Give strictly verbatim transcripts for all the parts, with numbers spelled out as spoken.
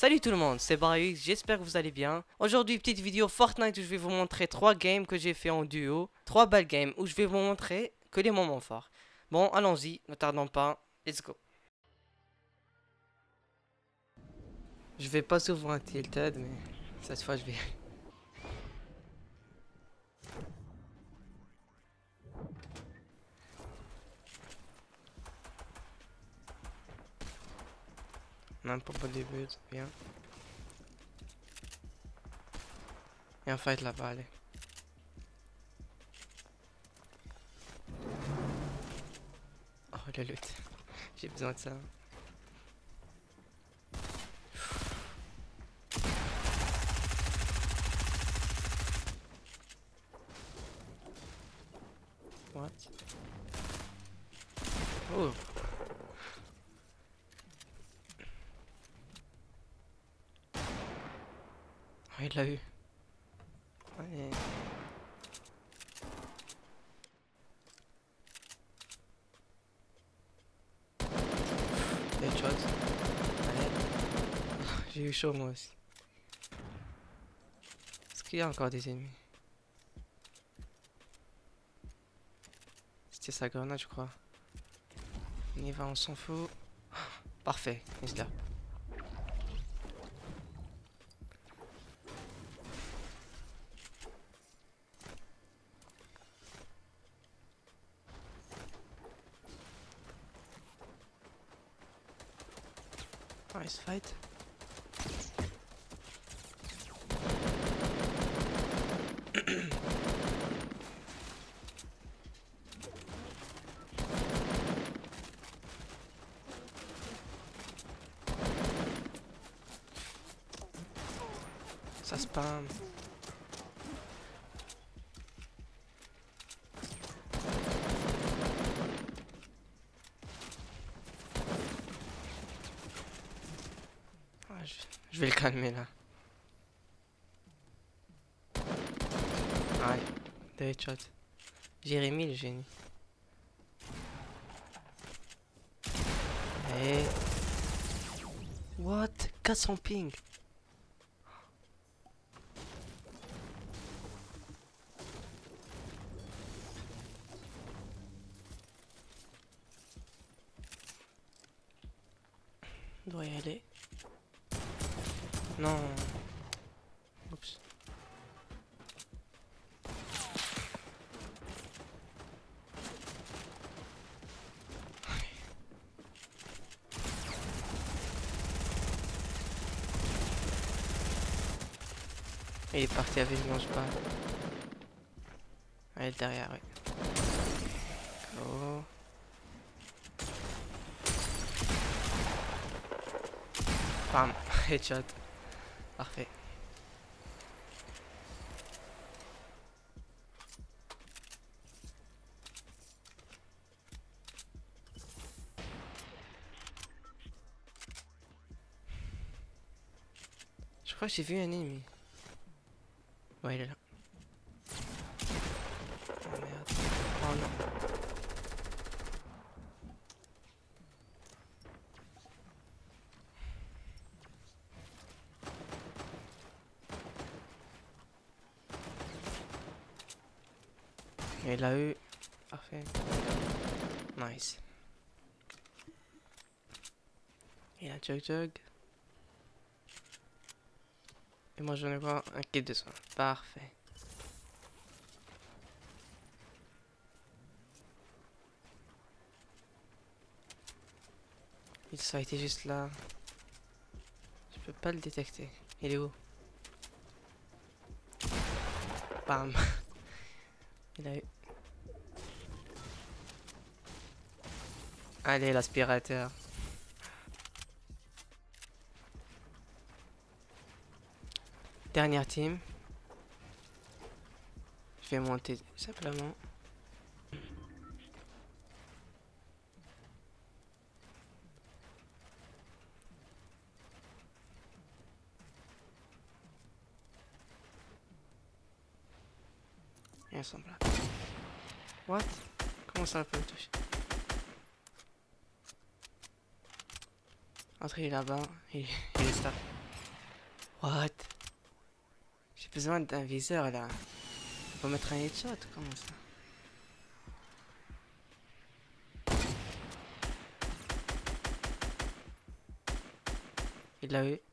Salut tout le monde, c'est Barux, j'espère que vous allez bien. Aujourd'hui, petite vidéo Fortnite où je vais vous montrer trois games que j'ai fait en duo. Trois belles games où je vais vous montrer que les moments forts. Bon, allons-y, ne tardons pas, let's go. Je vais pas souvent à Tilted, mais cette fois je vais. Non, pas au début, bien. Et un fight là-bas, allez. Oh, le loot. J'ai besoin de ça. What? Oh. Oh, il l'a eu. Ouais. Headshot. Allez. J'ai eu chaud moi aussi. Est-ce qu'il y a encore des ennemis? C'était sa grenade, je crois. On y va, on s'en fout. Parfait, il est là. Nice fight. Ça spam. Ah, je, je vais le calmer là. Ouais, deux headshots. Jérémy le génie. Et... What? quatre cents ping. Il doit y aller. Non. Oups. Il est parti avec moi, je pas. Elle est derrière, oui. Oh. Bam. Headshot. Parfait. Je crois que j'ai vu un ennemi. Ouais, il est là. Oh merde. Oh non. Il l'a eu. Parfait. Nice. Il a Jug Jug. Et moi j'en ai pas un kit de soin. Parfait. Il a été juste là. Je peux pas le détecter. Il est où? Bam. Il a eu. Allez, l'aspirateur. Dernière team. Je vais monter simplement. Et ils sont là. What? Comment ça peut me toucher? Entrez là-bas. Il, il est là. What? J'ai besoin d'un viseur là. Faut mettre un headshot, comment ça? Il l'a eu.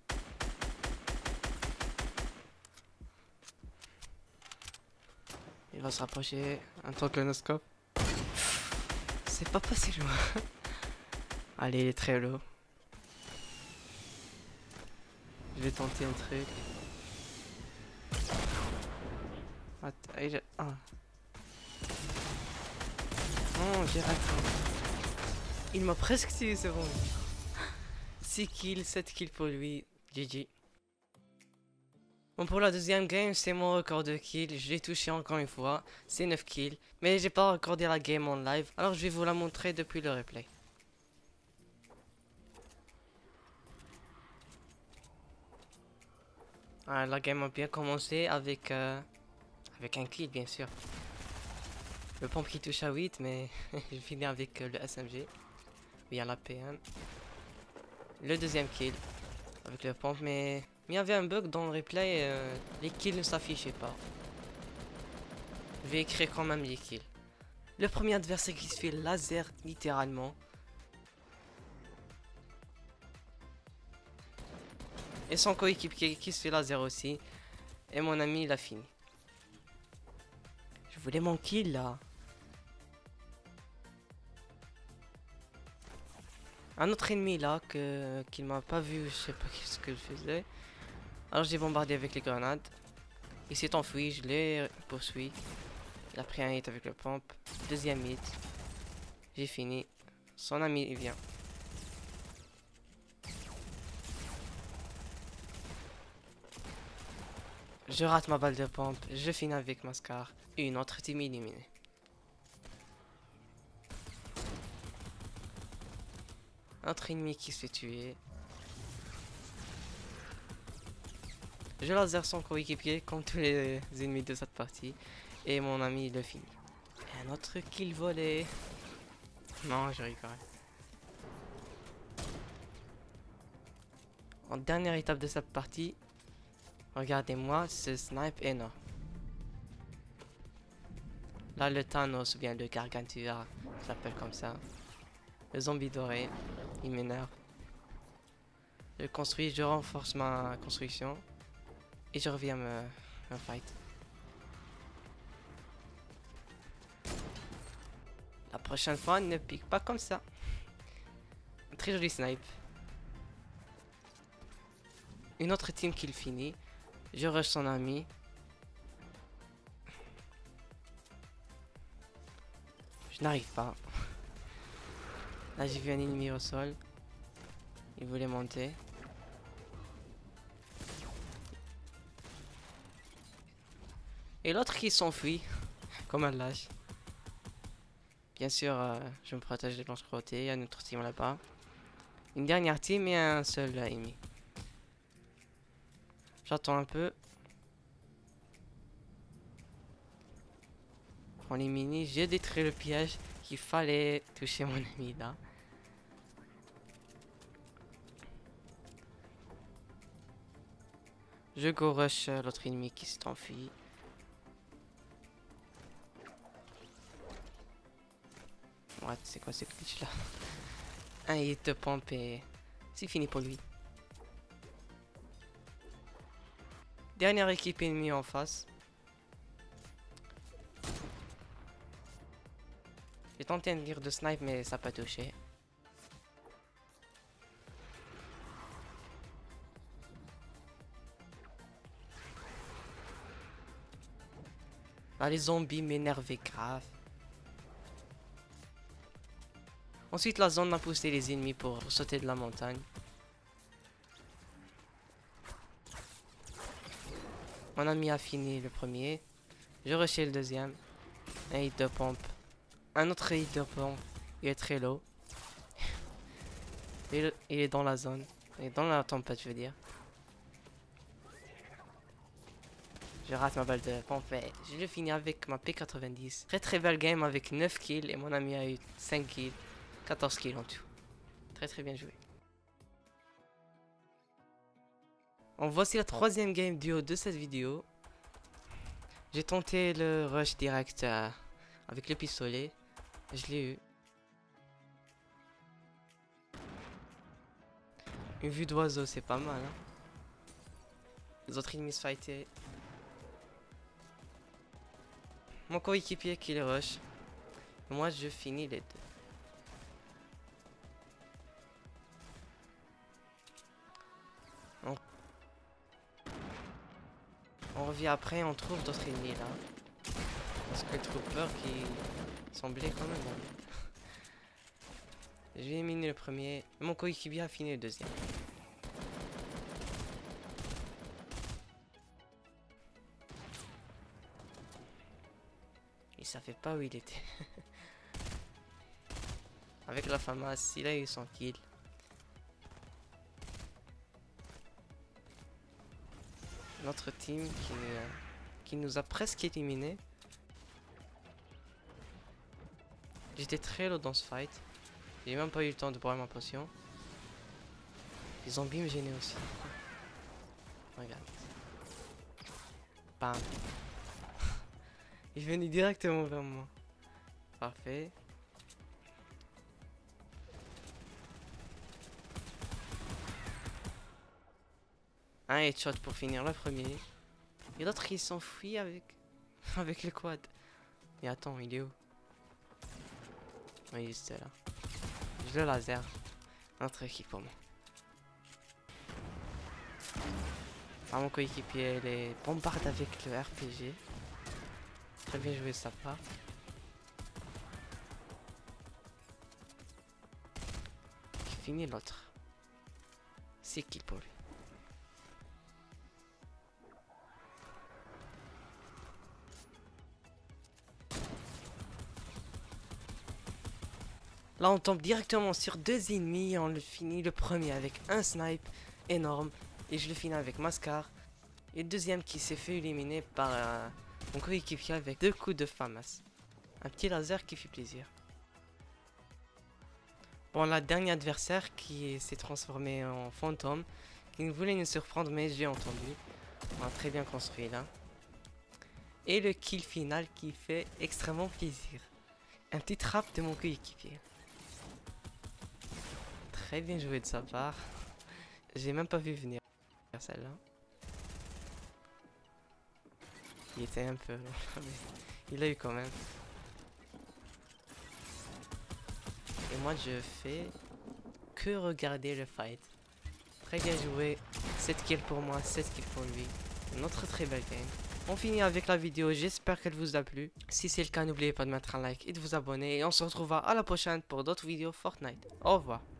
Il va se rapprocher. Un temps que le noscope. C'est pas passé loin. Allez, il est très low. Je vais tenter un truc. Attends, il... Ah. Non, j'ai raté. Il m'a presque tué, c'est bon. six kills, sept kills pour lui. G G. Bon, pour la deuxième game, c'est mon record de kills. Je l'ai touché encore une fois. C'est neuf kills. Mais j'ai pas recordé la game en live. Alors je vais vous la montrer depuis le replay. Ah, la game a bien commencé avec, euh, avec un kill, bien sûr. Le pompe qui touche à huit, mais je finis avec euh, le S M G. Bien la P M. Le deuxième kill avec le pompe, mais il y avait un bug dans le replay, euh, les kills ne s'affichaient pas. Je vais écrire quand même les kills. Le premier adversaire qui se fait laser littéralement. Et son coéquipier qui se fait laser aussi. Et mon ami il a fini. Je voulais mon kill là. Un autre ennemi là que qu'il m'a pas vu, je sais pas ce que je faisais. Alors j'ai bombardé avec les grenades. Il s'est enfui, je l'ai poursuivi. Il a pris un hit avec le pompe. Deuxième hit. J'ai fini. Son ami il vient. Je rate ma balle de pompe. Je finis avec Mascar. Une autre team éliminée. Un autre ennemi qui se fait tuer. Je laser son coéquipier comme tous les ennemis de cette partie. Et mon ami le finit. Et un autre kill volé. Non, je rigole. En dernière étape de cette partie, regardez-moi ce snipe énorme. Là, le Thanos ou bien le Gargantua s'appelle comme ça. Le zombie doré, il m'énerve. Je construis, je renforce ma construction. Et je reviens me, me fight. La prochaine fois, ne pique pas comme ça. Un très joli snipe. Une autre team qui le finit. Je rush son ami. Je n'arrive pas. Là, j'ai vu un ennemi au sol. Il voulait monter. Et l'autre qui s'enfuit. Comme un lâche. Bien sûr, euh, je me protège de l'autre côté. Il y a une autre team là-bas. Une dernière team et un seul euh, ennemi. J'attends un peu. On est mini. J'ai détruit le piège qu'il fallait toucher mon ami là. Je go rush euh, l'autre ennemi qui s'est enfui. What, c'est quoi ce glitch là? Un hit de pompe et c'est fini pour lui. Dernière équipe ennemie en face. J'ai tenté un tir de snipe mais ça n'a pas touché. Là, les zombies m'énervaient grave. Ensuite, la zone a poussé les ennemis pour sauter de la montagne. Mon ami a fini le premier. Je rushais le deuxième. Un hit de pompe. Un autre hit de pompe. Il est très low. Il, il est dans la zone. Il est dans la tempête, je veux dire. Je rate ma balle de pompe. Je l'ai fini avec ma P quatre-vingt-dix. Très très belle game avec neuf kills. Et mon ami a eu cinq kills. quatorze kills en tout. Très très bien joué. Bon, voici la troisième game duo de cette vidéo. J'ai tenté le rush direct euh, avec le pistolet. Je l'ai eu. Une vue d'oiseau, c'est pas mal. Hein. Les autres ennemis se fightaient. Mon coéquipier qui les rush. Moi, je finis les deux. On, on revient après, on trouve d'autres ennemis là. Parce que le trooper qui semblait quand même bon. J'ai éliminé le premier. Et mon coéquipier a fini le deuxième. Il savait pas où il était. Avec la FAMAS, il a eu son kill. Notre team qui, euh, qui nous a presque éliminés. J'étais très low dans ce fight. J'ai même pas eu le temps de boire ma potion. Les zombies me gênaient aussi. Regarde. Bam. Il venait directement vers moi. Parfait. Un headshot pour finir le premier. Et l'autre qui s'enfuit avec avec le quad. Et attends, il est où? Oui, il était là. J'ai le laser. Notre équipe pour moi. Ah, mon coéquipier les bombarde avec le R P G. Très bien joué de sa part. J'ai fini l'autre. C'est kill pour lui. Là on tombe directement sur deux ennemis et on le finit le premier avec un snipe énorme. Et je le finis avec Mascar. Et le deuxième qui s'est fait éliminer par euh, mon coéquipier avec deux coups de FAMAS. Un petit laser qui fait plaisir. Bon, la dernière adversaire qui s'est transformé en fantôme. Qui voulait nous surprendre mais j'ai entendu. On a très bien construit là. Et le kill final qui fait extrêmement plaisir. Un petit trap de mon coéquipier. Très bien joué de sa part. J'ai même pas vu venir celle-là. Il était un peu... il a eu quand même. Et moi je fais que regarder le fight. Très bien joué. sept kills pour moi, sept kills pour lui. Une autre très belle game. On finit avec la vidéo, j'espère qu'elle vous a plu. Si c'est le cas, n'oubliez pas de mettre un like et de vous abonner. Et on se retrouvera à la prochaine pour d'autres vidéos Fortnite. Au revoir.